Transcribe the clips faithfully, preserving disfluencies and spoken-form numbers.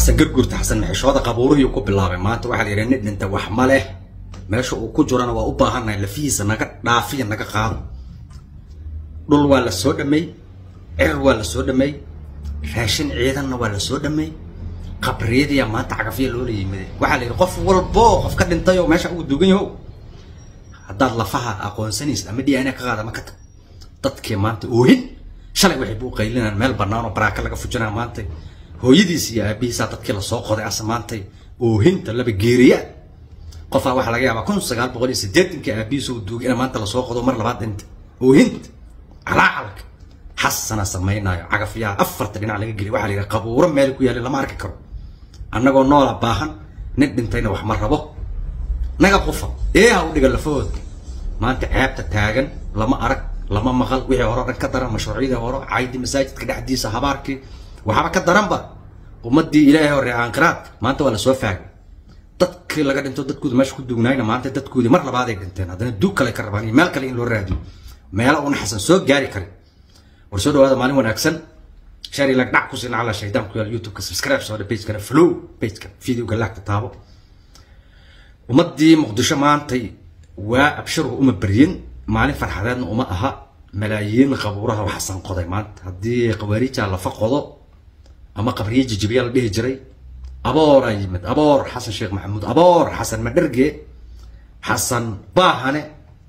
حسن قرقرت حسن حشوده قبوره يكو بلاابay maanta waxa la yiraahdaa inta wax ma leh meesha uu ku jirana waa u baahanay lafiisa naga dhaafiya naga qaado dhul waa la soo dhamay cir waa la soo dhamay raashin ciidanna waa la soo dhamay qabriyada maanta cagafiya loo leeyimay waxa la yiraahdaa qof walbo qof ka dhintay oo meesha uu dugan yahay hadaad lafaha aqoonsanaysid ama diyaana ka qaada ma ka dadkii maanta oohin shalay waxay buu qaylinaan meel banaan oo baraaka laga fujinaa maanta hooyadiis iyo aabihiisa dadkii la soo qoday asmaantay oohinta laba geeriya qof waxa laga yaabaa kun sagaal boqol iyo siddeetan ka aabihiisu duugay in maanta la soo qodo mar labaad inta oohinta calaalk xasana sameynaayo cagafiya afarta dhinac laga geliyo waxa la yiraahdaa qabuuro meel ku yaal lama arki karo annagoo noola baahan nid dhintayna wax ma rabo naga qofa ee ha u dhiga lafood maanta ceebta taagan lama arag lama maqal wixii hore dhan ka daran mashruuciyada hore caaydi masaajidka dhaxdiisa habaarkii waxba ka daran ba ummadii ilaahay hore aan qiraad maanta wala soo faagay dadkii laga dhinto dadkooda meesha ku duugnayna maanta dadkoodi mar labaad ay dhinteen hadana duug kale ka rabaan meel kale in loo raadiyo meel uu xasan soo gaari karo warsoo dhawaada maalin wanaagsan shari lag dhac ku siin ala shaydaan ku YouTube ka subscribe soo page kana follow page ka video ka laagta taabo ummadii muqdisho maanta waa abshir uma bariin maalin farxadeedna uma aha malaayiin qabuuraha waxsan qoday maanta hadii qawaariija la faqodo ama qabriye jijibiya la dhihi jiray aboor ayimid aboor xasan sheekh maxamuud aboor xasan madharge xasan baahane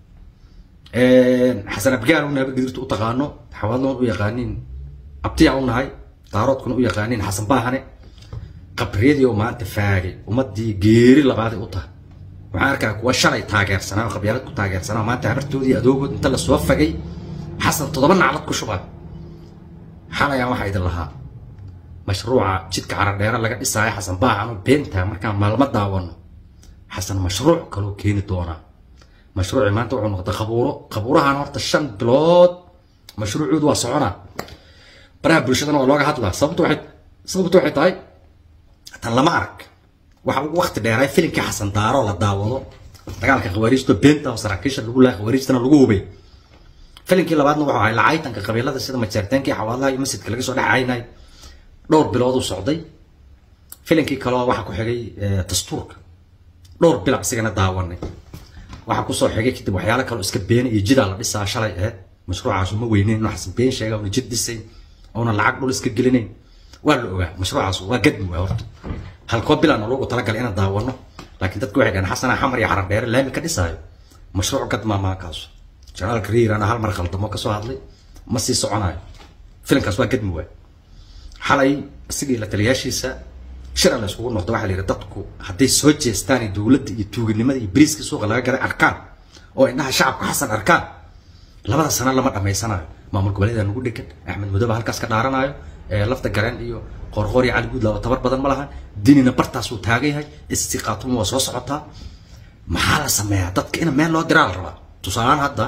ee xasan abgaar una bigirtu u taqaano xawaalon u yaqaanin abtiya u nahay daaroodkuna u yaqaanin xasan baahane qabriyadii oo maanta faagay ummadii geeri labaad u tahay waxaan arkaa kuwa shalay taageersanaa qabyaalad ku taageersanaa maanta habartoodii adoogood inta la soo fagay xasan todoba naclad ku shubay xalayaan waxa idin lahaa mashruuca jidka caradheera laga dhisay xasan baahan beenta marka maalmo daawano xasan mashruuc kale keeni doona mashruuci maanta wuxuu noqday qabuuro qabuurahan horta shan bilood mashruucoodu waa socona baraha bulshadana waa looga hadlaa sababtu waxay sababtu waxay tahay tan lama arag waxa uu waqti dheeray filimkii xasan daaro la daawado dagaalka qawaariijta beenta oo saraakiisha lagu laa qawaariijtana lagu hubay filimkii labaadna waxa ay lacaytanka qabiilada sida majarteenkii xawaalaha iyo masjidka laga soo dhacaynay dhowr bilood u socday filimkii kale waxa ku xigay dastuurka dhowr bilood asigana daawanay waxa ku soo xigay kadib waxyaalo kale iska been iyo jida la dhisaa shalay ahayd mashruucaas uma weyneen xasan been sheega oo jid dhisay oo lacag dhul iska gelinayn waa la ogaa mashruucaas waa gadmi waa horta halkoo bilaan loogu talagalay in daawano laakiin dadku waxay gaan xasan xamar iyo xarab dheer laami ka dhisaayo mashruuc qad ma ma kaas janaal kariir ana hal mar khaldamo ka soo hadlay ma sii soconayo filimkaas waa gadmi waa xalay sidii la taliyaashiisa shir la isku noqdo waxa la yiraahdaa dadku haday soo jeestaan dawladda iyo tuugnimada iyo bariiska suuqa laga gaday arkaan oo indhaha shacabka xasan arkaan labada sano lama dhameysanayo maamul goboleedka ugu dhigan axmed mudaba halkaas ka dhaaranayo ee lafta garaan iyo qorqori cali guud laba tabar badan ma laha diinina bartaas uu taagayhay istiqaatum waa soo socotaa maxaa la sameeyaa dadka in meel loo diraa la rabaa tusaalaan hadda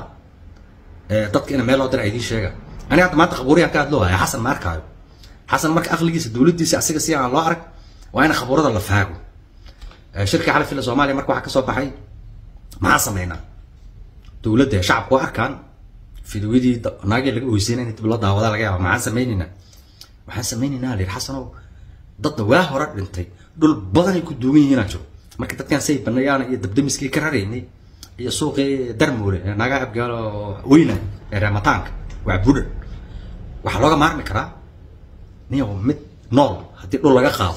ee dadka in meel loo diraa idin sheega ani hadda maanta qabuuriyan ka hadloo ay xasan markaayo xasan marka aqligiisa dawladdiisa asiga si aan loo arag waa in qabuurada la faago shirka xalaf ila Soomaaliya marka waxa ka soo baxay maxaa sameeynaa dawladda shacabku arkaan fiidiyadii naagay laga hoysiinay inta la daawada laga yaabo maxaa sameeynaa waxaan sameeynaa leer xasano dad waa hore dhintay dhul badan ay ku duugan yihiin ajo marka dadkan say banayaan iyo dabdamiskii ka rareynay iyo suuqii darmoole naga abgaalo weyna ee ramataanka waa budan waxa looga maarmi karaa niyo mid nool hadii dhul laga qaado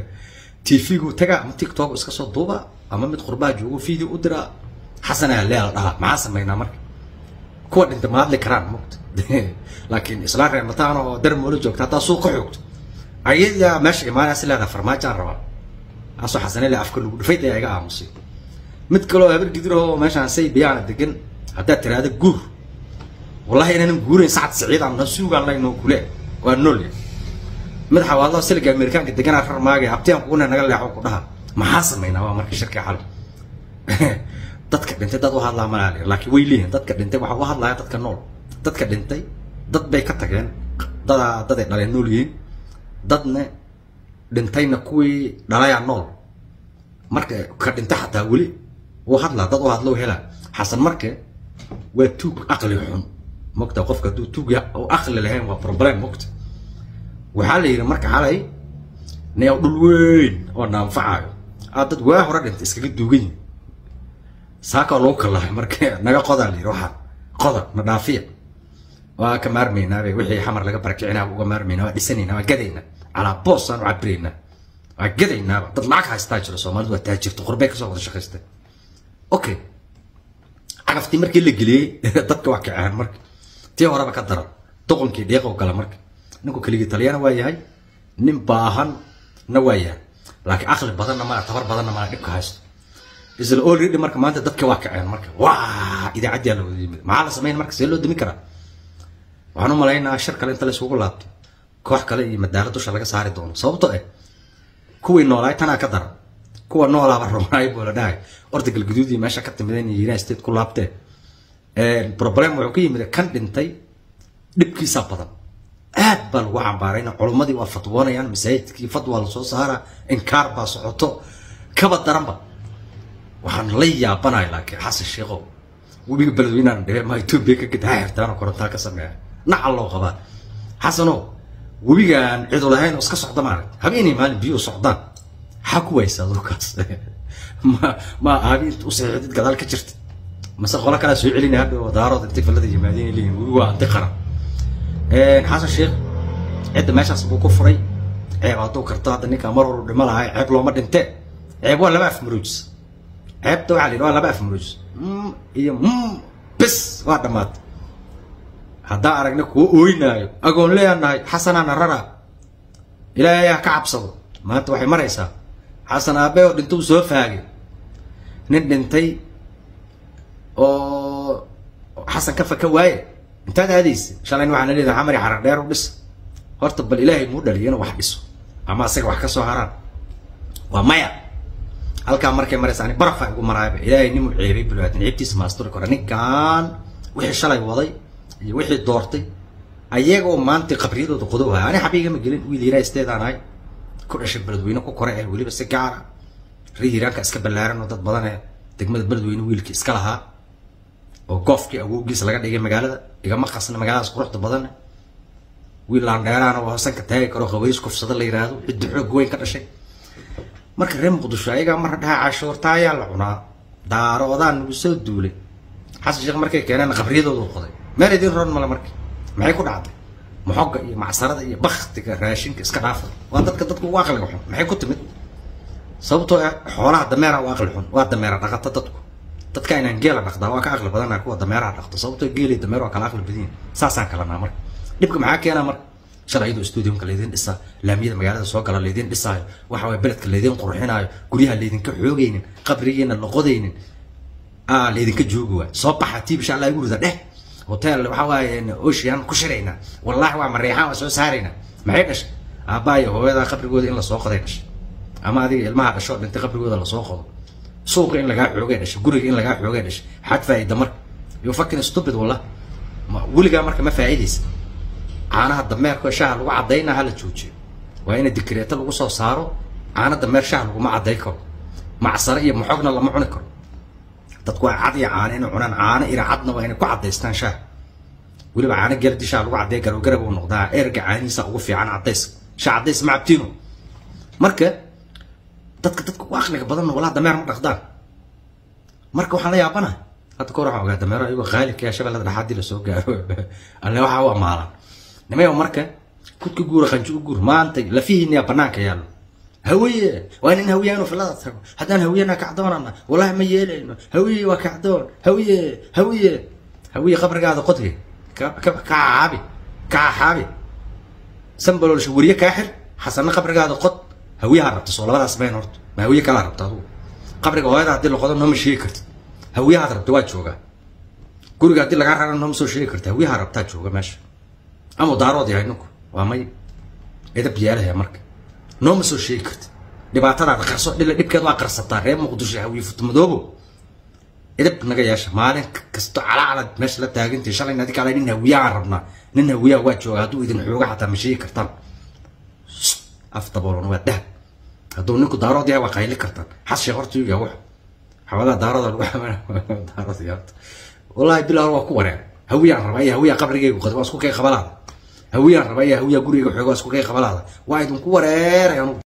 T V-gu taga ama TikTok iska soo duuba ama mid qurbaa joogo video u dira xasana leel dhaha maxaa sameeynaa marka kuwa dhinta ma hadli karaan muqt laakiin islaam ramataano darmoole joogta taa suuq xoogto ayada meesha imaanaysa leedahay farmaajo raba aso xasanay la afka lagu dhifay ayaga aamusay mid kale oo habar gidiro meeshaan say biyaan degan hada tiraada guur wallahi inaan guurin saacad saciid aan suugaan laynoo kule waa nool mid xawaalo silga Ameerikaanka degan afar maagay abtiyaan ku naga leexo ku dhaha maxaa sameeynaa waa markii shirka xal dadka dhintay dad waxa la malaali laakiin way leeyihiin dadka dhintay waxa waxa la dadka nool dadka dhintay dad bay ka tageen dad dad ay dhaleen nool yihiin dadna dhintayna kuwii dhalaya nool marka ka dhintay xataa wali oo hadla dad oo hadlo hela xasan marka waa tuug aqli xun mogta qofka duu tuug oo aqli lahayn waa problem mogta waxa la yiri marka xalay نيا دلوين وننفعه هذا واه ورد أنت إسكت دوجين ساكا لوك الله مركب نجا قدر لي روحه قدر نافية وكمار مينا وحي حمر لقى بركعنا وكمار مينا لسنينا وجدينا على بوصن وعبرينا وجدينا تطلعك هاستاجر سومال وتاجر تقربك سوى الشخص أوكي عرفتي مركي اللي جلي ضدك واقع مرك تي ورا بكدر تقوم كي دقيقة وكلا مرك نكو كلي طليان وياي نباهن نوايا لكن أخلي بدلنا ما اعتبر بدلنا ما نبكي هاست إذا الأول مرك ما أنت ضدك واقع مرك واه إذا عدي على ما على سمين مرك سيلو دمكرة وأنا ملاينا الشركة اللي أنت اللي سوق لابت كوح كلا مدارة توش لقى صار دون صوبته إيه كوي نولاي تنا كدر كوا نولا برماي ولا داي أرتك الجدودي ماشى كتب مدني يناس تيت كل لابته البروبلم وعقيم إذا كان بنتي نبكي سبضا أهبل وعم بارينا علماء وفتوانا يعني مسايد كي فتوى لصوص هارا إنكار باصعطو كبر درمبا وحن ليا بناي لك حس الشيخو وبيقبل بينا ده ما يتوب بيك كده هيرتانا كورنتا كسمع نع الله غبا حسنو وبيجان عدو لهين وسك صعدا معك هبيني مال بيو صعدان حكوا يسالوكاس ما ما هبين وسعدت قدال كجرت مسا قولا كلا سو علينا هبه ودارود انت فلدي يمادين لي waa انتقرا een حسن الشيخ عد meeshaas buu ku furay ceeb aad u karto hadda ninka mar hore dhima lahay ceeb looma dhinte ceeb waa laba af muruujis ceebta waxa la waa laba af muruujis iyo bas waa dhamaad hadda aragna ku ooynaayo agoon leeyahay xasanana rara ilaahay ka cabsado maanta waxay maraysaa xasan aabe oo dhintuu soo faagay nin dhintay oo xasan ka faka waaye انت هذا هذيس شالين waxaan leeyahay xamari xaraq dheer u dhis horta bal ilaahay muu dhaliyana wax dhiso ama asaga wax ka soo haraan waa maya halka markay maraysan baraf ay ugu maraayba ilaahay nimu ciibay bulaadan ciibtiis maastur kora ninkan wixii shalay waday iyo wixii doortay ayagoo maanta qabriyadooda qodoba ani xabiiga ma gelin wiil yara isteedaanay ku dhashay beledweyne ku koray ee waliba si gaar ah riiraanka iska balaaran oo dad badan ee degmada beledweyne wiilkii iska lahaa oo qofkii awowgiis laga dhigay magaalada igama qasna magaaladaas quruxda badan wiil laan dheeraana oo hoosan ka taagi karo qaweys kufsada la yiraahdo cid xoog weyn ka dhashay marka reem qudusho ayaga mar dhaha cashuurtaaya la cunaa daaroodaan ugu soo duulay xasan sheekh markay keeneen qabriyadooda qoday meeridin roon mala markii maxay ku dhacday maxoga iyo macsarada iyo bakhtiga raashinka iska dhaafay waa dadka dadku waa aqal xun maxay ku timid sababtoo xoolaha dameera waa aqal xun waa dameera dhaqata dadku dadka inaan geela dhaqdaa waa ka aqal badan kuwa dameeraha dhaqto sababtoo geelay dameer waa kala aqal badan saasaan kala naamar dibka maxaa keena mar sharciidu studio-ka leedin dhisa laamiyada magaalada soo gala leedin dhisaayo waxa way beledka leedin qurxinaayo guriyaha leedin ka xoogaynin qabrigeena la qodaynin aa leedin ka joogo waa soo baxa tiib insha Allah gurida dheh hotel waxa way ocean ku shirayna wallahi waa mareexaan soo saarayna maxay dhashay aabaayo hooyada qabrigooda in la soo qoday dhashay ama adiga ilmaha dhasho inta qabrigooda la soo qodo suuq in laga xoogay dhashay guriga in laga xoogay dhashay xad faa'iido mar iyo fakin stupid wallah ma waliga marka ma faa'iideysa caanaha dameerka shaah lagu cadeeyna hala joojiyo waa in dikreeta lagu soo saaro caana dameer shaah lagu ma cadeey karo macsar iyo maxogna lama cuni karo dadku waa cad iyo caana in cunaan caana ira cadna waa in ku cadeystaan shaah waliba caana gardi shaah lagu cadeey karo garab uu noqdaa erga caaniisa ugu fiican cadeys shaah cadeys ma cabtino marka dadka dadku aqliga badan wala dameer ma dhaqdaan marka waxaan la yaabana hadda koor waxa ogaa dameer ayuu qaalib ka shabeelada dhaxadii la soo gaaro alla waxa waa maalan nimayo marka kudka guura qanjo guur maanta la fiihiina banaanka yaalo hawiye waa in hawiyaano filada tago hadaan hawiyana ka cadoonana wallahi ma yeelayno hawiye waa ka cadoon hawiye hawiye hawiye qabrigaada qodri ka ka caabi ka xaabi sambalool shawriye ka xir xasan qabrigaada qod hawiyaha rabta soo labadaas been horto ma hawiye kala rabta adu qabriga hooyada hadii la qodo noo ma sheegi kartid hawiyaha rabta waa jooga guriga hadii laga rarano noo ma soo sheegi kartid hawiyaha rabta jooga meesha ama daarood yahay ninku waa may ida biyaalaha marka noo ma soo sheegi kartid dhibaatada qarso dhil dhibkeed waa qarsataa reeb muqdisho hawiye futmadoobo ida naga yeesha maalin kasto calaacad meesha la taagantay shalay nadii kale nin hawiyaha rabna nin hawiyaha waa jooga haduu idin xooga xataa ma sheegi kartaan aftabolon waa dahab haduu ninku daarood yahay waa qayli kartaan xas sheeqortu yahay wax xawada daarood lagu xamaa daarood yahay wallahi bilaa waa ku wareer hawiyaha rabay hawiyaha qabrigeygu qad waa isku kay qabalaada hawiyaha rabay hawiyaha guriga xooga isku kay qabalaada waa idin ku wareer